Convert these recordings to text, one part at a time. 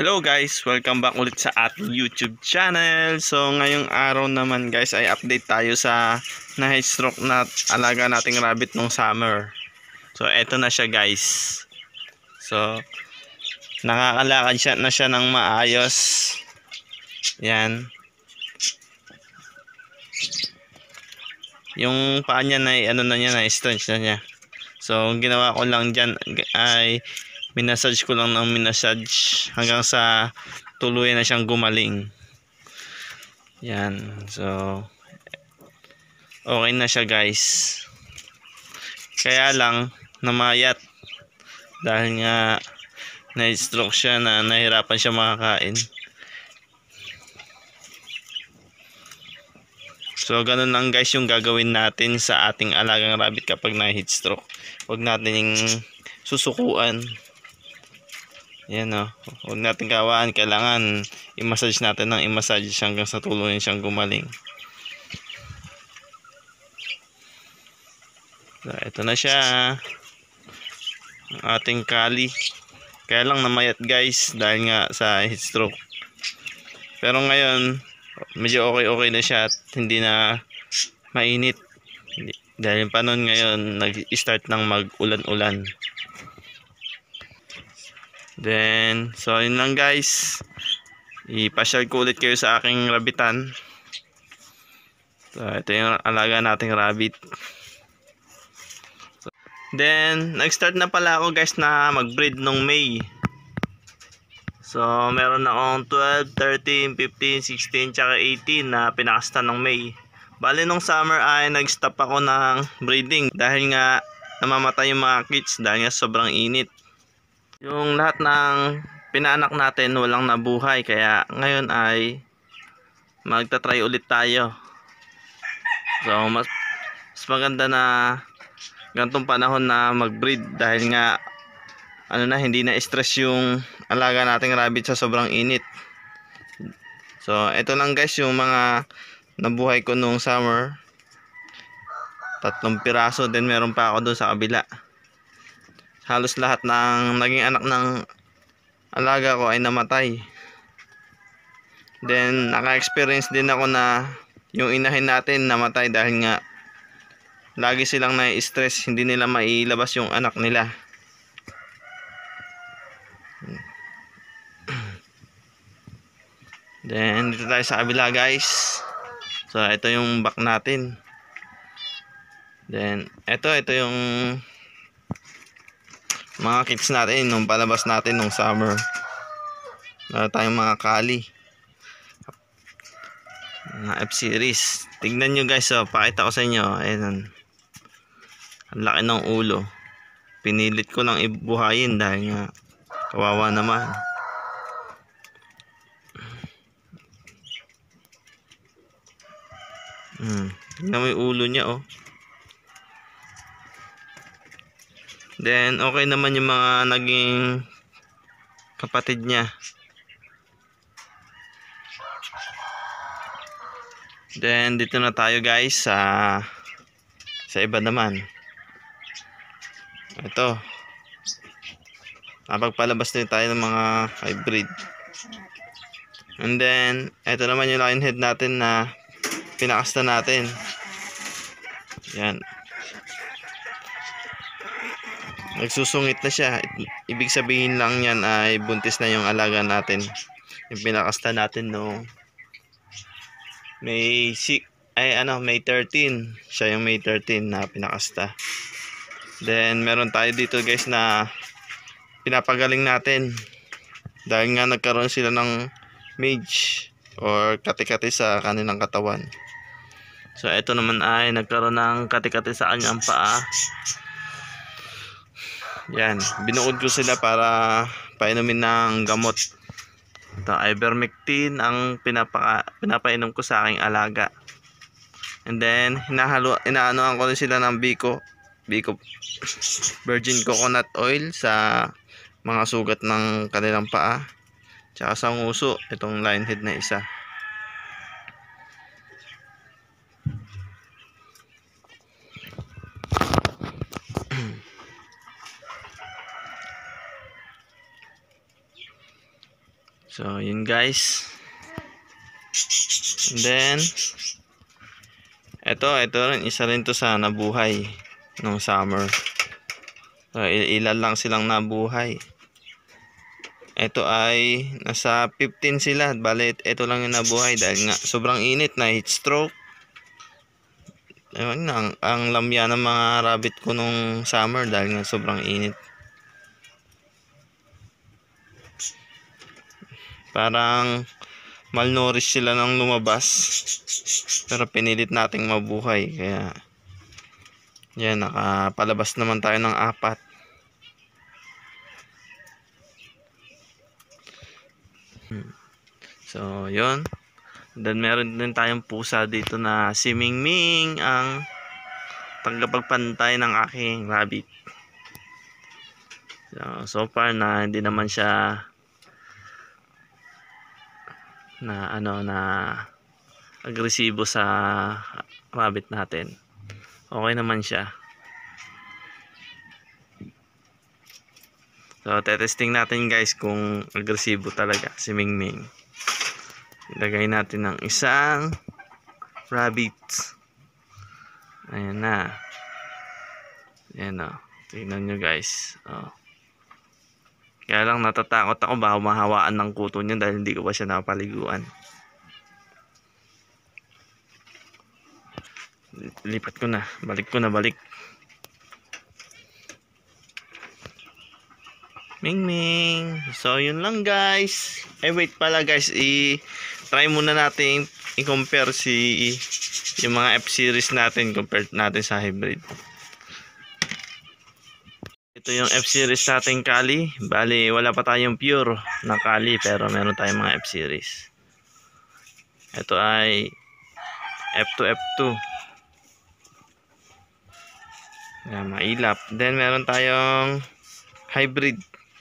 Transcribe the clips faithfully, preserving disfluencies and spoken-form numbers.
Hello guys! Welcome back ulit sa ating YouTube channel. So ngayong araw naman guys ay update tayo sa na-heat stroke na alaga nating rabbit nung summer. So eto na siya guys. So nakakalakad siya na siya ng maayos. Yan. Yung paa niya na ano na niya na stretch na niya. So ang ginawa ko lang dyan ay minasage ko lang ng minasage hanggang sa tuluyan na siyang gumaling. Yan. So okay na siya guys. Kaya lang namayat dahil nga na-stroke siya na nahirapan siya makakain. So ganun lang guys yung gagawin natin sa ating alagang rabbit kapag na-heat stroke. Huwag natin susukuan. Yan o, huwag natin kawaan, kailangan i-massage natin ng i-massage hanggang sa tuluyan siyang gumaling. So, ito na siya, ang ating kali. Kaya lang namayat guys dahil nga sa heat stroke. Pero ngayon, medyo okay okay na siya at hindi na mainit. Dahil pa noon ngayon, nag-start ng mag-ulan-ulan. Then, so yun lang guys. Ipasyal ko ulit kayo sa aking rabbitan. So, ito yung alaga nating rabbit. So, then, nag-start na pala ako guys na mag-breed nung May. So, meron akong twelve, thirteen, fifteen, sixteen, tsaka eighteen na pinakasta ng May. Bali nung summer ay nag-stop ako ng breeding dahil nga namamatay yung mga kids dahil nga sobrang init. Yung lahat ng pinaanak natin walang nabuhay, kaya ngayon ay magta-try ulit tayo. So mas, mas maganda na ganitong panahon na mag-breed dahil nga ano na, hindi na stress yung alaga nating rabbit sa sobrang init. So ito lang guys yung mga nabuhay ko nung summer. Tatlong piraso, then meron pa ako doon sa kabila. Halos lahat ng naging anak ng alaga ko ay namatay. Then naka-experience din ako na yung inahin natin namatay dahil nga lagi silang na-stress, hindi nila mailabas yung anak nila. Then dito tayo sa kabila guys. So ito yung back natin. Then ito ito yung mga kids natin nung palabas natin nung summer. Meron tayong mga kali, mga F-series. Tignan nyo guys, oh, pakita ko sa inyo. Ayan, ang laki ng ulo. Pinilit ko lang ibuhayin dahil nga kawawa naman. Hmm, tignan mo yung ulo niya oh. Then okay naman yung mga naging kapatid niya. Then dito na tayo guys sa sa iba naman. Ito, napagpalabas din tayo ng mga hybrid. And then ito naman yung lion head natin na pinakasta natin. Yan, nagsusungit na siya. Ibig sabihin lang yan ay buntis na yung alaga natin. Yung pinakasta natin no May six, ay ano, May thirteen. Siya yung May thirteen na pinakasta. Then meron tayo dito guys na pinapagaling natin dahil nga nagkaroon sila ng mage or kati-kati sa kanilang katawan. So ito naman ay nagkaroon ng kati-kati sa kanyang paa. Yan, binuod ko sila para painumin ng gamot. Ito, ivermectin ang pinapaka, pinapainom ko sa aking alaga. And then hinahalo, inaanoan ko rin sila ng biko, biko virgin coconut oil sa mga sugat ng kanilang paa. Tsaka sa nguso, itong lion head na isa. So, yun guys. And then, ito, ito rin, isa rin to sa nabuhay nung summer. So, ilan lang silang nabuhay. Ito ay nasa fifteen sila. Bale, ito lang yung nabuhay dahil nga sobrang init, na heat stroke. Ayun, ang, ang lamya ng mga rabbit ko nung summer dahil nga sobrang init. Parang malnourished sila nang lumabas. Pero pinilit nating mabuhay. Kaya, yan, nakapalabas naman tayo ng apat. So, yun. Then, meron din tayong pusa dito na si Ming Ming, ang tagapagpantay ng aking rabbit. So, so far na hindi naman siya na ano na agresibo sa rabbit natin. Okay naman siya. So, tetesting natin guys kung agresibo talaga si Ming Ming. Ilagay natin ng isang rabbit. Ayan na. Ayan o. Tingnan nyo guys. O. Kaya lang natatakot ako baka mahawaan ng kuto niya dahil hindi ko pa siya napaliguan. Lipat ko na. Balik ko na balik. Ming Ming. So yun lang guys. Eh wait pala guys. I-try muna natin i-compare si yung mga F-series natin compared natin sa hybrid. Ito yung F-series natin Kali. Bali wala pa tayong pure na Kali pero meron tayong mga F-series. Ito ay F two F two. Yan, mailap. Then meron tayong hybrid.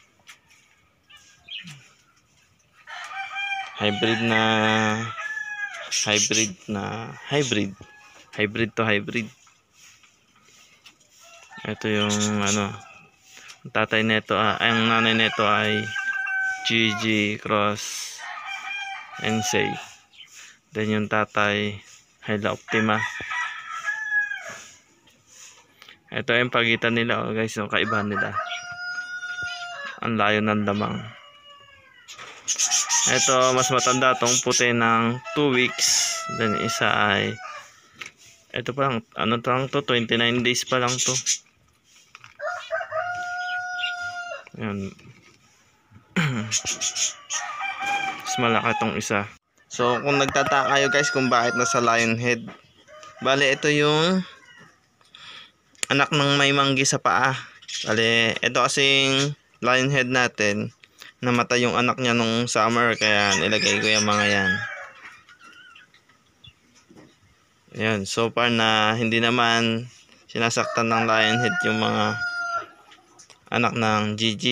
Hybrid na hybrid na hybrid. Hybrid to hybrid. Ito yung ano, ang tatay nito, ah, ang nanay nito ay G G Cross Ensei. Then yung tatay Hyla Optima. Ito yung pagitan nila, oh, guys, yung kaibahan nila. Ang layo ng damang. Ito mas matanda tong puti ng two weeks. Then isa ay ito pa lang, ano to lang to, twenty-nine days pa lang to. Ayan. Mas malaki tong isa. So kung nagtataka kayo guys kung bakit nasa lion head, bale ito yung anak ng may manggi sa paa. Bale ito kasing lion head natin, namatay yung anak niya nung summer kaya nilagay ko yung mga yan. Ayan, so far na hindi naman sinasaktan ng lion head yung mga anak ng G G.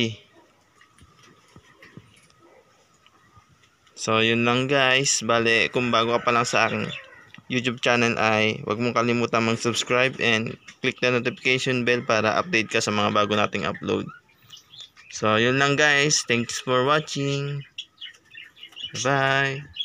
So yun lang guys. Bale kung bago ka pa lang sa aking YouTube channel ay huwag mong kalimutan mag-subscribe and click the notification bell para update ka sa mga bago nating upload. So yun lang guys. Thanks for watching. Bye.